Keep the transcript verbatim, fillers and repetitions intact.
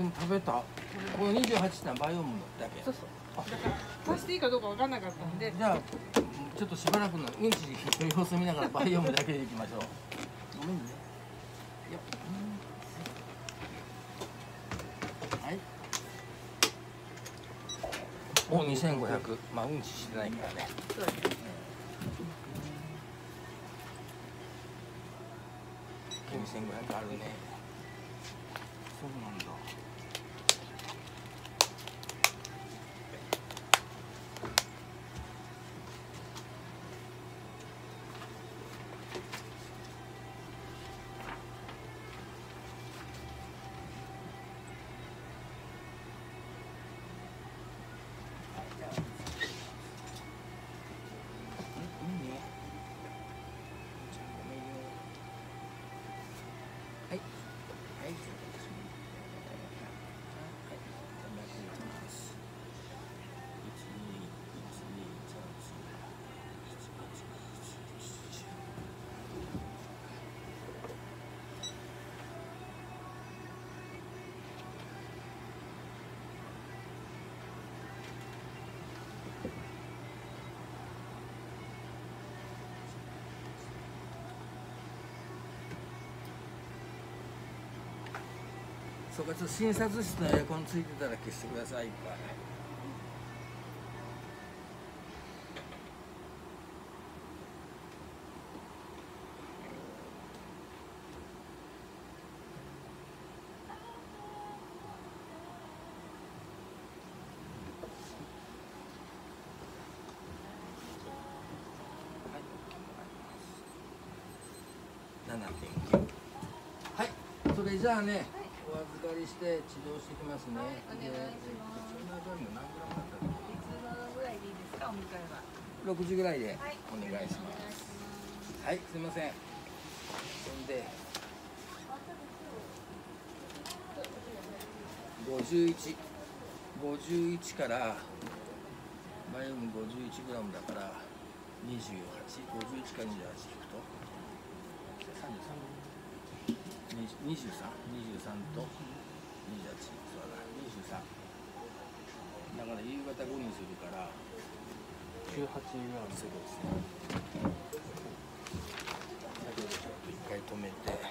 でも食べた。このにじゅうはちってのはバイオームだけ。 そうそう。だから足していいかどうかわからなかったんで。 じゃあちょっとしばらくのうんちの様子見ながらバイオームだけでいきましょう。ごめんね。よっ。はい。お、にせんごひゃく。まあうんちしてないからね。 そうですね。 にせんごひゃくあるね。そうなんだ。そうか、ちょっと診察室のエアコンついてたら消してください。いっぱい。ななてんきゅう。はい、それじゃあね。お預かりして治療してきますね。はい、お願いします。腸内バリウム何グラムだったっけ？いつもぐらいでいいですか？お迎えは。六時ぐらいでお願いします。はい、すみません。そんで五十一、五十一からバイオム五十一グラムだから二十八、五十一から二十八引くと三十三。二十三、二十三と二十八、そうだ、二十三。だから夕方ごにするから十八グラム。そうですね。先ほどちょっと一回止めて。